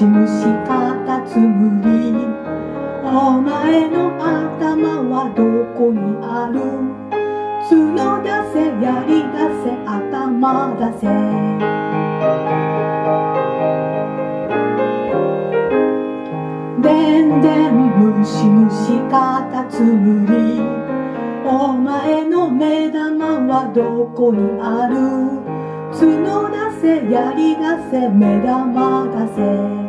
しむしかたつむり、お前の頭はどこにある？角出せ、槍出せ、頭出せ。でんでんむしむしかたつむり、お前の目玉はどこにある？角出せ、槍出せ、目玉出せ。